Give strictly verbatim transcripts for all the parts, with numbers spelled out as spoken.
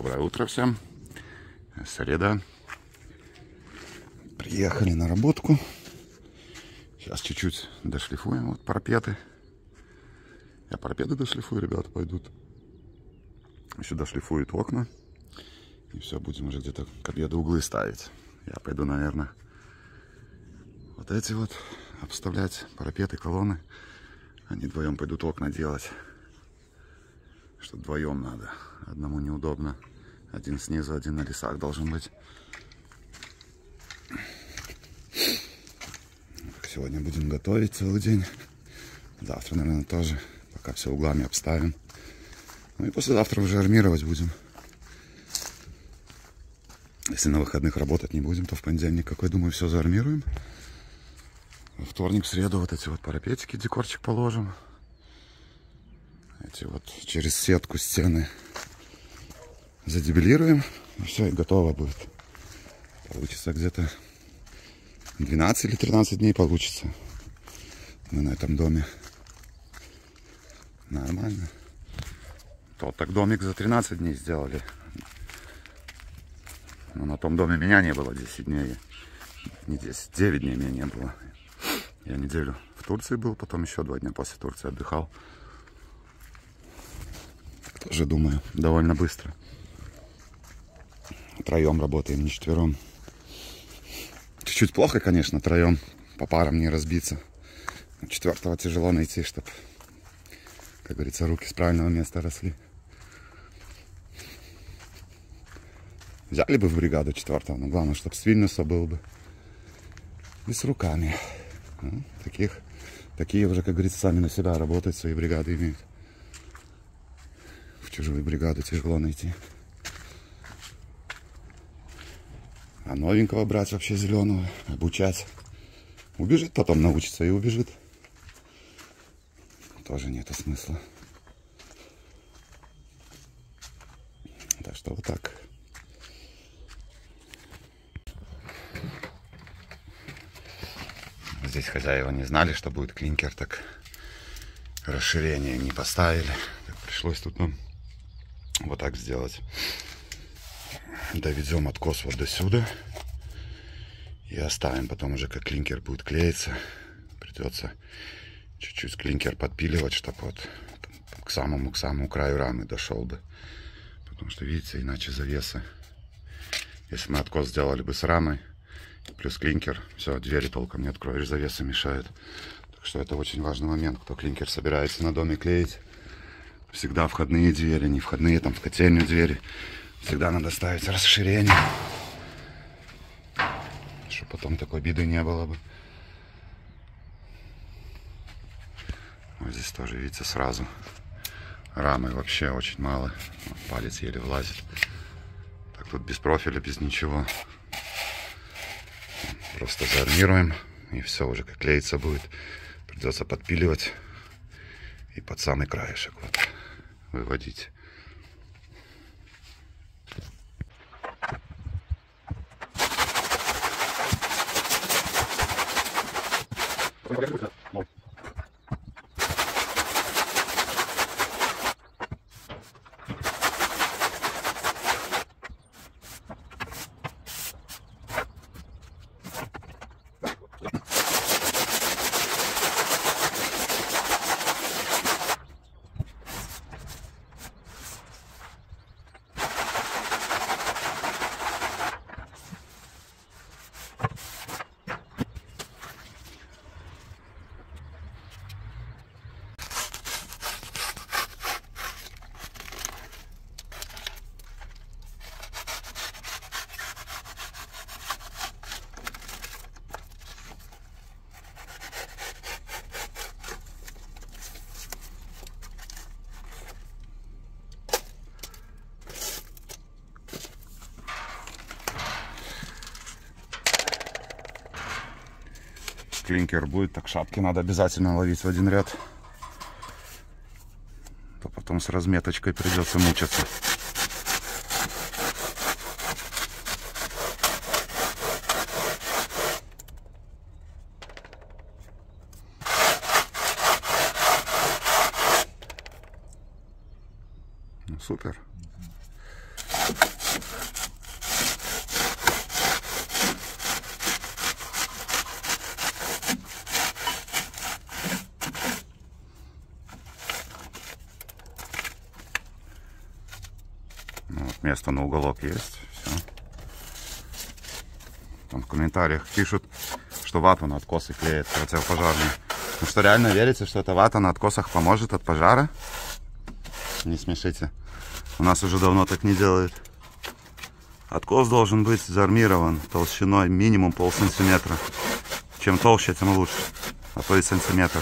Доброе утро всем. Среда. Приехали на работку. Сейчас чуть-чуть дошлифуем вот парапеты. Я парапеты дошлифую, ребята пойдут. Еще дошлифуют окна. И все, будем уже где-то к обеду углы ставить. Я пойду, наверное, вот эти вот обставлять, парапеты, колонны. Они вдвоем пойдут окна делать. Что вдвоем надо. Одному неудобно. Один снизу, один на лесах должен быть. Сегодня будем готовить целый день. Завтра, наверное, тоже. Пока все углами обставим. Ну и послезавтра уже армировать будем. Если на выходных работать не будем, то в понедельник, как я думаю, все заармируем. Во вторник, в среду вот эти вот парапетики, декорчик положим. Эти вот через сетку стены задебелируем. И все, и готово будет. Получится где-то двенадцать или тринадцать дней получится. Мы на этом доме. Нормально. Тот так домик за тринадцать дней сделали. Но на том доме меня не было десять дней. Не десять, девять дней меня не было. Я неделю в Турции был, потом еще два дня после Турции отдыхал. Тоже, думаю, довольно быстро. Троем работаем, не четвером. Чуть-чуть плохо, конечно, троем. По парам не разбиться. Но четвертого тяжело найти, чтобы, как говорится, руки с правильного места росли. Взяли бы в бригаду четвертого, но главное, чтобы с Вильнюса был бы. И с руками. Ну, таких, такие уже, как говорится, сами на себя работают, свои бригады имеют. В чужую бригаду тяжело найти. А новенького брать вообще зеленого, обучать. Убежит потом, научится и убежит. Тоже нету смысла. Так что вот так. Здесь хозяева не знали, что будет клинкер, так расширение не поставили. Так пришлось тут нам вот так сделать. Доведем откос вот до сюда. И оставим. Потом уже как клинкер будет клеиться. Придется чуть-чуть клинкер подпиливать, чтобы вот к самому, к самому краю рамы дошел бы. Потому что, видите, иначе завесы. Если мы откос сделали бы с рамой, плюс клинкер, все, двери толком не откроешь, завесы мешают. Так что это очень важный момент. Кто клинкер собирается на доме клеить, всегда входные двери, не входные, там в котельную двери. Всегда надо ставить расширение, чтобы потом такой беды не было бы. Вот здесь тоже, видите, сразу рамы вообще очень мало. Палец еле влазит. Так тут без профиля, без ничего. Просто заармируем, и все уже как клеиться будет. Придется подпиливать и под самый краешек вот выводить. Клинкер будет, так шапки надо обязательно ловить в один ряд. То потом с разметочкой придется мучиться. Ну, супер. место на уголок есть. Все. Там в комментариях пишут, что вату на откосы клеит противопожарный. Ну что, реально верите, что эта вата на откосах поможет от пожара? Не смешите. У нас уже давно так не делают. Откос должен быть заармирован толщиной минимум полсантиметра. Чем толще, тем лучше. А то и сантиметр.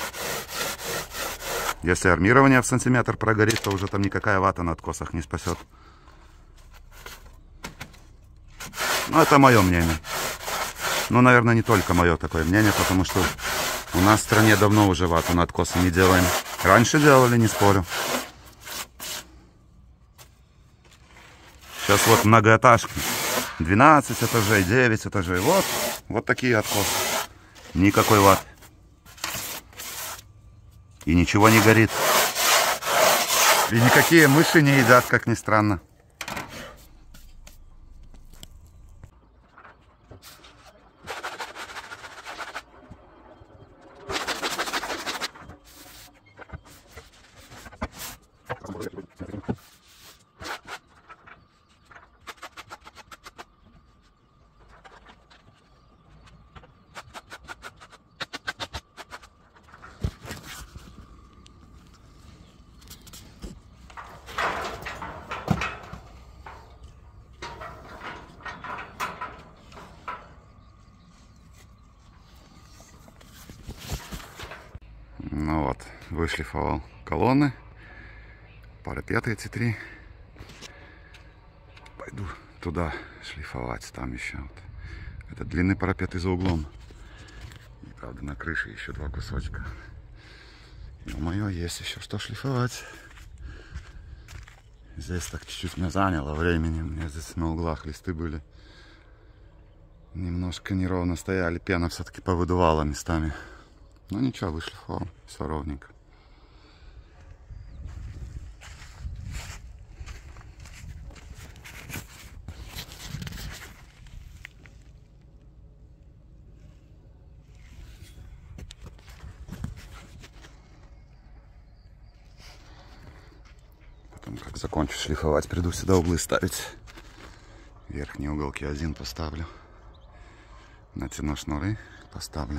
Если армирование в сантиметр прогорит, то уже там никакая вата на откосах не спасет. Ну, это мое мнение. Ну, наверное, не только мое такое мнение, потому что у нас в стране давно уже вату на откосы не делаем. Раньше делали, не спорю. Сейчас вот многоэтажки. двенадцать этажей, девять этажей. Вот, вот такие откосы. Никакой ваты. И ничего не горит. И никакие мыши не едят, как ни странно. Ну вот, вышлифовал колонны, парапеты эти три. Пойду туда шлифовать, там еще вот. Это длинный парапет и за углом. И, правда, на крыше еще два кусочка. Но мое есть еще что шлифовать. Здесь так чуть-чуть меня заняло времени. У меня здесь на углах листы были. Немножко неровно стояли, пена все-таки повыдувала местами. Ну ничего, вышлифовал, все ровненько. Потом, как закончу шлифовать, приду сюда углы ставить. Верхние уголки один поставлю. Натяну шнуры, поставлю.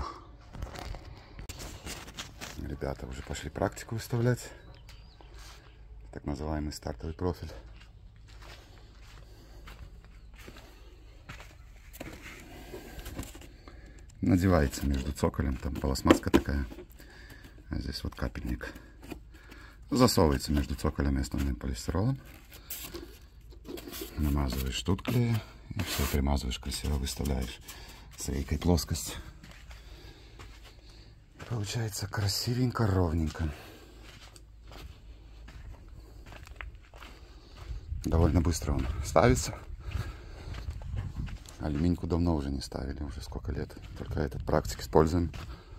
Ребята уже пошли практику выставлять. Так называемый стартовый профиль. Надевается между цоколем, там полосмазка такая. А здесь вот капельник. Засовывается между цоколем и основным полистиролом. Намазываешь тут клея. И все, примазываешь, красиво выставляешь с рейкой плоскость. Получается красивенько, ровненько. Довольно быстро он ставится. Алюминьку давно уже не ставили, уже сколько лет. Только этот практик используем.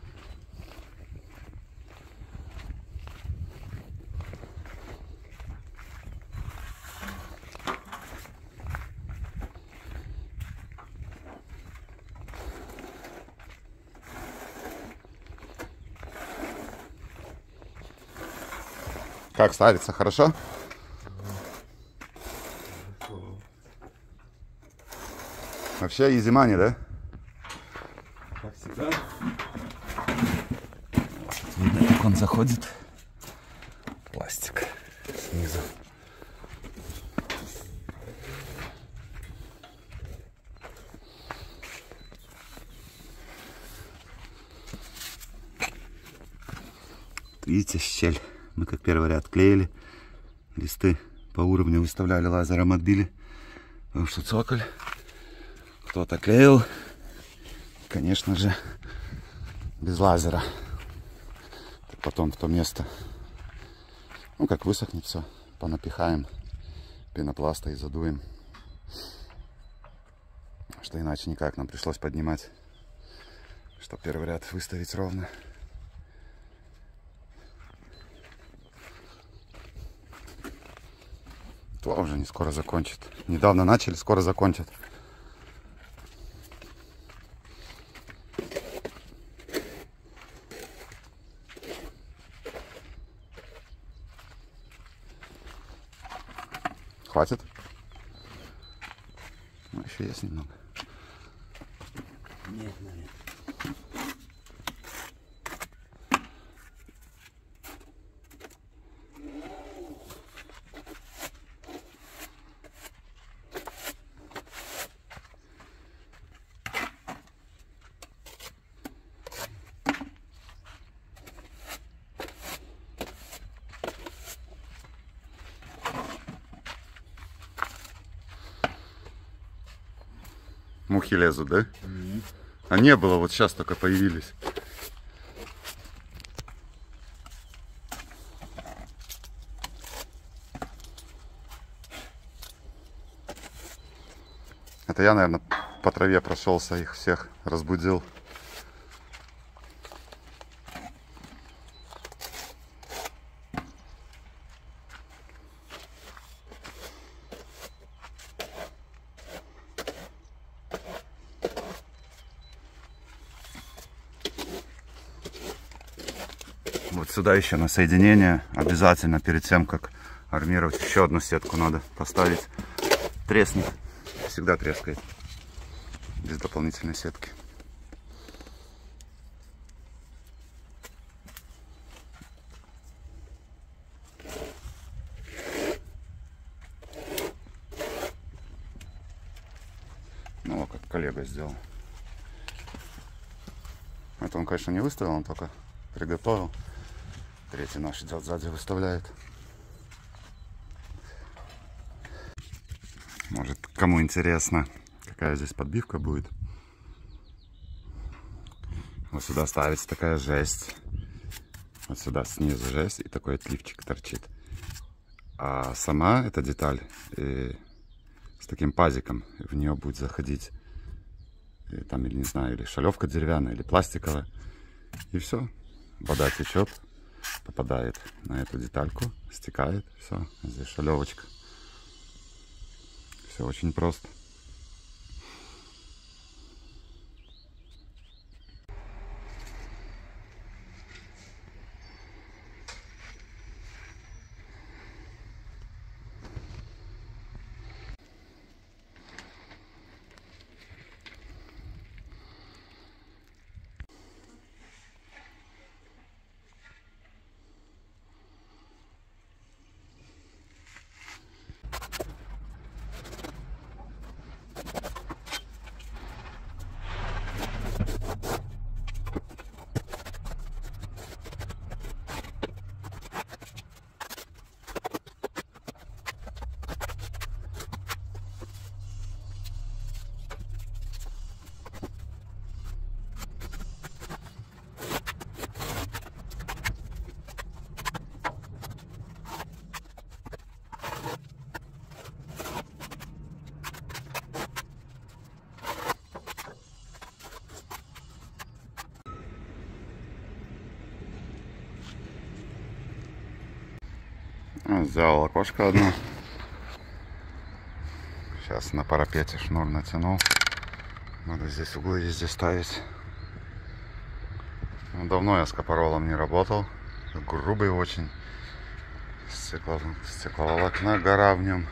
Как ставится? Хорошо? Вообще изи мани, да? Как всегда. Видно, как он заходит. Пластик снизу. Видите, щель. Мы как первый ряд клеили. Листы по уровню выставляли, лазером отбили. Потому что цоколь кто-то клеил. Конечно же, без лазера. Потом в то место, ну как высохнет все, понапихаем пенопласта и задуем. Что иначе никак, нам пришлось поднимать, чтобы первый ряд выставить ровно. То уже не скоро закончит. Недавно начали, скоро закончат. Хватит? Ну, еще есть немного. Нет, наверное. Мухи лезут, да? Mm-hmm. А не было, вот сейчас только появились. Это я, наверное, по траве прошелся, их всех разбудил. Вот сюда еще на соединение обязательно перед тем, как армировать, еще одну сетку надо поставить. Треснет. Всегда трескает. Без дополнительной сетки. Ну, как коллега сделал. Это он, конечно, не выставил, он только приготовил. Третий наш идет сзади, выставляет. Может, кому интересно, какая здесь подбивка будет. Вот сюда ставится такая жесть. Вот сюда снизу жесть и такой отливчик торчит. А сама эта деталь э, с таким пазиком, в нее будет заходить э, там, или не знаю, или шалевка деревянная, или пластиковая. И все. Вода течет, попадает на эту детальку, стекает, все. Здесь шалевочка. Все очень просто. Взял окошко одно. Сейчас на парапете шнур натянул. Надо здесь углы везде ставить. Ну, давно я с капоролом не работал. Грубый очень. Стекло... Стекловолокна гора в нем.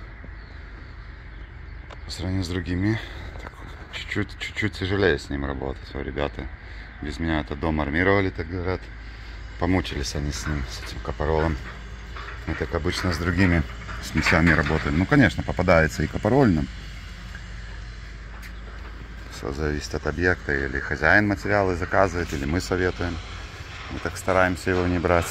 По сравнению с другими. Чуть-чуть чуть-чуть тяжелее с ним работать. О, ребята без меня этот дом армировали, так говорят. Помучились они с ним, с этим капоролом. Мы так обычно с другими смесями работаем. Ну, конечно, попадается и капорольным. Все зависит от объекта. Или хозяин материалы заказывает, или мы советуем. Мы так стараемся его не брать.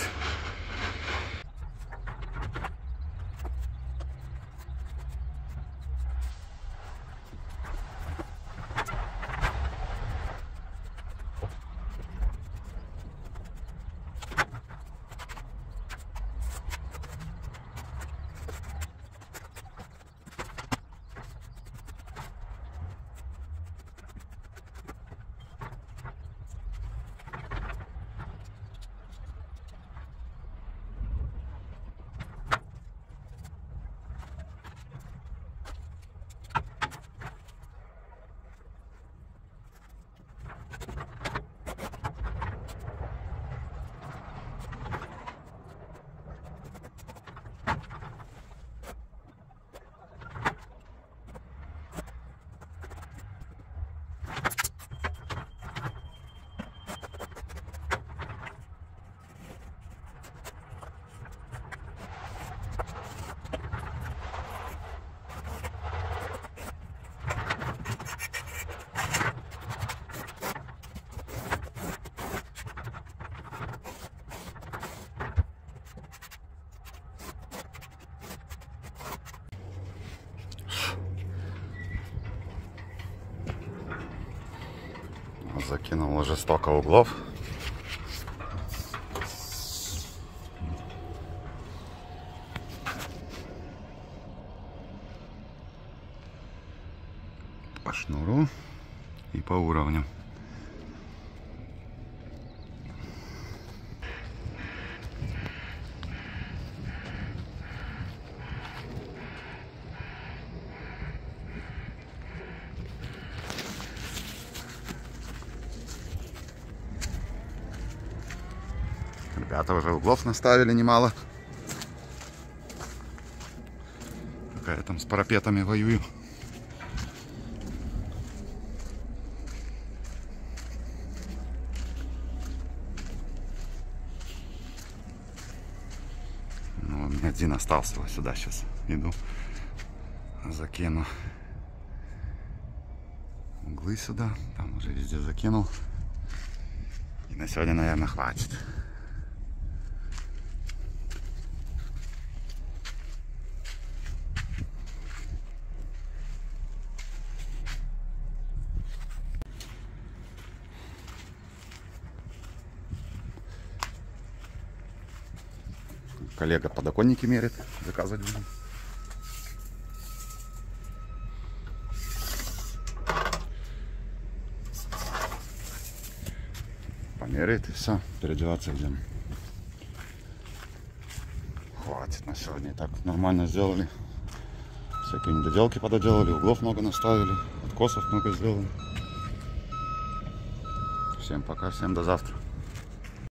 Закинул уже столько углов. По шнуру и по уровню. Ребята уже углов наставили немало. Пока я там с парапетами воюю. Ну, у меня один остался. Вот сюда сейчас иду. Закину углы сюда. Там уже везде закинул. И на сегодня, наверное, хватит. Коллега подоконники мерит, заказывать будем. Померяет и все, переодеваться идем. Хватит на сегодня, и так нормально сделали. Всякие недоделки пододелали, углов много наставили, откосов много сделали. Всем пока, всем до завтра.